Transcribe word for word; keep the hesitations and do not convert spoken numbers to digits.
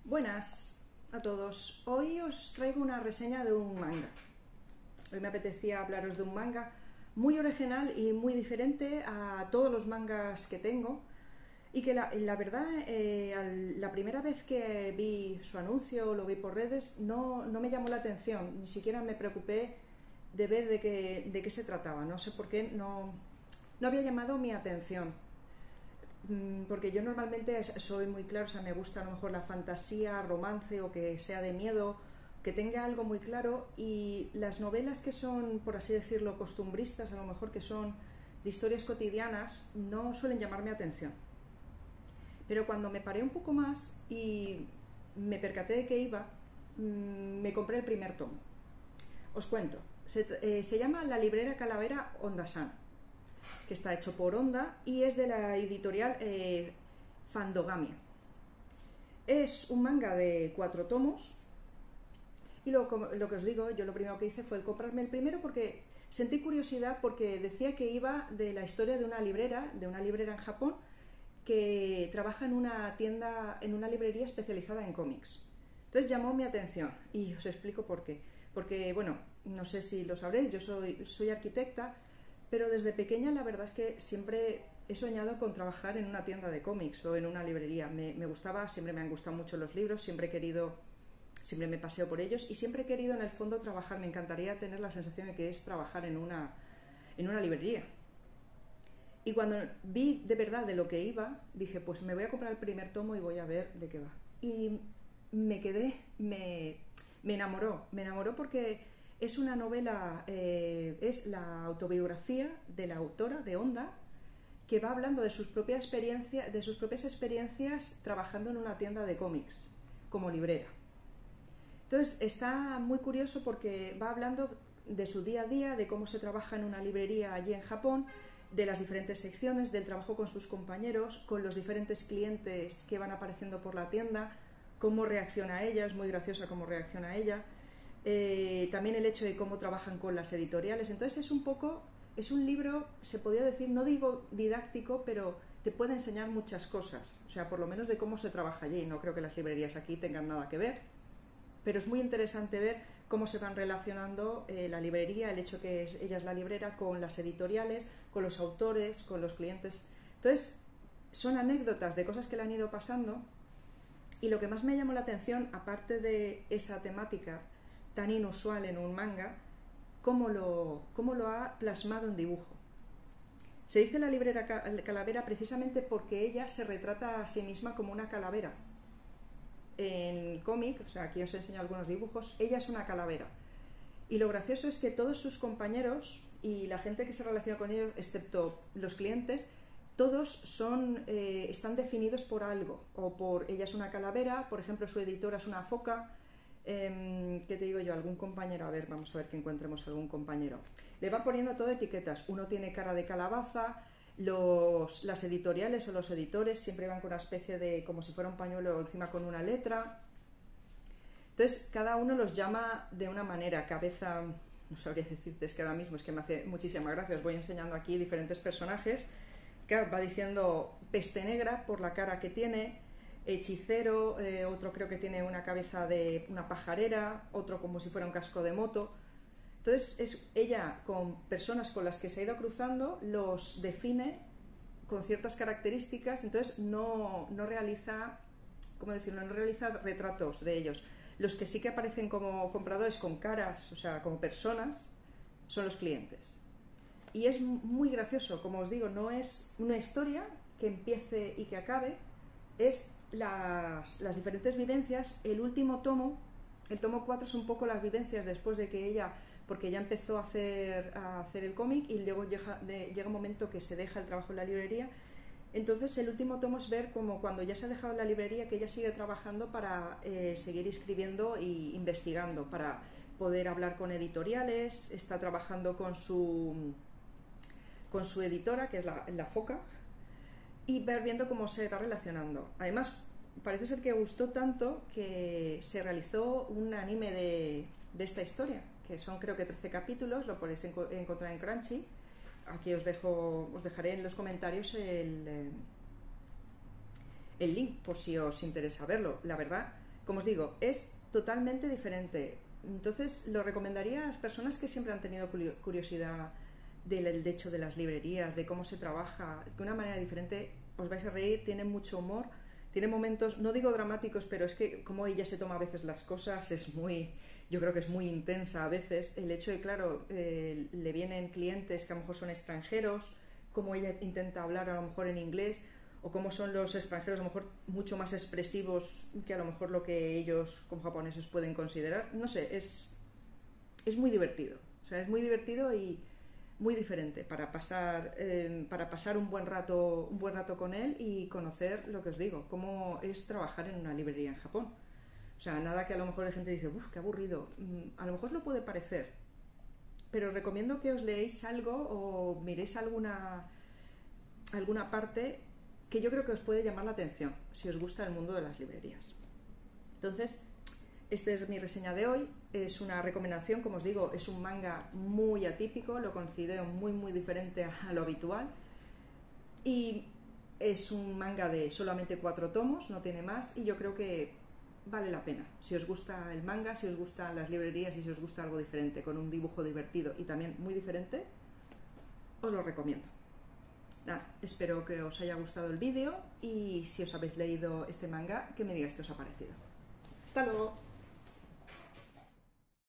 Buenas a todos. Hoy os traigo una reseña de un manga. Hoy me apetecía hablaros de un manga muy original y muy diferente a todos los mangas que tengo, y que la, la verdad, eh, al, la primera vez que vi su anuncio, lo vi por redes, no, no me llamó la atención, ni siquiera me preocupé de ver de qué, de qué se trataba. No sé por qué no, no había llamado mi atención, porque yo normalmente soy muy claro, o sea, me gusta a lo mejor la fantasía, romance, o que sea de miedo, que tenga algo muy claro, y las novelas que son, por así decirlo, costumbristas, a lo mejor que son de historias cotidianas, no suelen llamarme atención. Pero cuando me paré un poco más y me percaté de que iba, me compré el primer tomo. Os cuento, se, eh, se llama La librera calavera Onda-san, que está hecho por Onda y es de la editorial eh, Fandogamia. Es un manga de cuatro tomos y lo, lo que os digo, yo lo primero que hice fue el comprarme el primero porque sentí curiosidad, porque decía que iba de la historia de una librera, de una librera en Japón que trabaja en una tienda, en una librería especializada en cómics. Entonces llamó mi atención y os explico por qué. Porque, bueno, no sé si lo sabréis, yo soy, soy arquitecta, pero desde pequeña la verdad es que siempre he soñado con trabajar en una tienda de cómics o en una librería. Me, me gustaba, siempre me han gustado mucho los libros, siempre he querido, siempre me paseo por ellos y siempre he querido en el fondo trabajar. Me encantaría tener la sensación de que es trabajar en una, en una librería. Y cuando vi de verdad de lo que iba, dije, pues me voy a comprar el primer tomo y voy a ver de qué va. Y me quedé, me, me enamoró, me enamoró porque es una novela, eh, es la autobiografía de la autora, de Onda, que va hablando de sus propias experiencias, de sus propias experiencias trabajando en una tienda de cómics, como librera. Entonces está muy curioso porque va hablando de su día a día, de cómo se trabaja en una librería allí en Japón, de las diferentes secciones, del trabajo con sus compañeros, con los diferentes clientes que van apareciendo por la tienda, cómo reacciona ella, es muy graciosa cómo reacciona ella, eh, también el hecho de cómo trabajan con las editoriales. Entonces es un poco, es un libro, se podría decir, no digo didáctico, pero te puede enseñar muchas cosas, o sea, por lo menos de cómo se trabaja allí. No creo que las librerías aquí tengan nada que ver, pero es muy interesante ver cómo se van relacionando eh, la librería, el hecho que es, ella es la librera, con las editoriales, con los autores, con los clientes. Entonces, son anécdotas de cosas que le han ido pasando, y lo que más me llamó la atención, aparte de esa temática tan inusual en un manga, cómo lo, cómo lo ha plasmado en dibujo. Se dice la librera calavera precisamente porque ella se retrata a sí misma como una calavera. En cómic, o sea, aquí os enseño algunos dibujos, ella es una calavera. Y lo gracioso es que todos sus compañeros y la gente que se relaciona con ellos, excepto los clientes, todos son, eh, están definidos por algo. O por, ella es una calavera, por ejemplo, su editora es una foca. Eh, ¿Qué te digo yo? Algún compañero, a ver, vamos a ver que encontremos algún compañero. Le van poniendo todo etiquetas. Uno tiene cara de calabaza. Los, las editoriales o los editores siempre van con una especie de, como si fuera un pañuelo encima con una letra. Entonces cada uno los llama de una manera. Cabeza, no sabría decirte, es que ahora mismo es que me hace muchísima gracia. Os voy enseñando aquí diferentes personajes. Claro, va diciendo peste negra por la cara que tiene, hechicero, eh, otro creo que tiene una cabeza de una pajarera, otro como si fuera un casco de moto. Entonces es ella, con personas con las que se ha ido cruzando, los define con ciertas características. Entonces no, no realiza, ¿cómo decirlo? No realiza retratos de ellos. Los que sí que aparecen como compradores con caras, o sea, como personas, son los clientes. Y es muy gracioso, como os digo, no es una historia que empiece y que acabe, es las, las diferentes vivencias. El último tomo, el tomo cuatro, es un poco las vivencias después de que ella, porque ya empezó a hacer, a hacer el cómic y luego llega, de, llega un momento que se deja el trabajo en la librería. Entonces el último tomo es ver como cuando ya se ha dejado en la librería, que ella sigue trabajando para eh, seguir escribiendo e investigando, para poder hablar con editoriales. Está trabajando con su, con su editora, que es la, la foca, y ver viendo cómo se va relacionando. Además, parece ser que gustó tanto que se realizó un anime de, de esta historia, que son creo que trece capítulos, lo podéis enco encontrar en Crunchy. Aquí os dejo, os dejaré en los comentarios el, el link por si os interesa verlo. La verdad como os digo, es totalmente diferente. Entonces lo recomendaría a las personas que siempre han tenido curiosidad del hecho de las librerías, de cómo se trabaja de una manera diferente. Os vais a reír, tiene mucho humor, tiene momentos, no digo dramáticos, pero es que como ella se toma a veces las cosas, es muy, yo creo que es muy intensa a veces. El hecho de, claro, eh, le vienen clientes que a lo mejor son extranjeros, como ella intenta hablar a lo mejor en inglés, o cómo son los extranjeros a lo mejor mucho más expresivos que a lo mejor lo que ellos como japoneses pueden considerar. No sé, es, es muy divertido, o sea, es muy divertido y muy diferente para pasar, eh, para pasar un buen rato, un buen rato con él y conocer lo que os digo, cómo es trabajar en una librería en Japón. O sea, nada que a lo mejor la gente dice, uff, qué aburrido. A lo mejor lo puede parecer, pero os recomiendo que os leéis algo o miréis alguna, alguna parte que yo creo que os puede llamar la atención si os gusta el mundo de las librerías. Entonces, esta es mi reseña de hoy. Es una recomendación, como os digo, es un manga muy atípico, lo considero muy muy diferente a lo habitual y es un manga de solamente cuatro tomos, no tiene más, y yo creo que vale la pena. Si os gusta el manga, si os gustan las librerías y si os gusta algo diferente, con un dibujo divertido y también muy diferente, os lo recomiendo. Nada, espero que os haya gustado el vídeo y si os habéis leído este manga, que me digáis qué os ha parecido. ¡Hasta luego!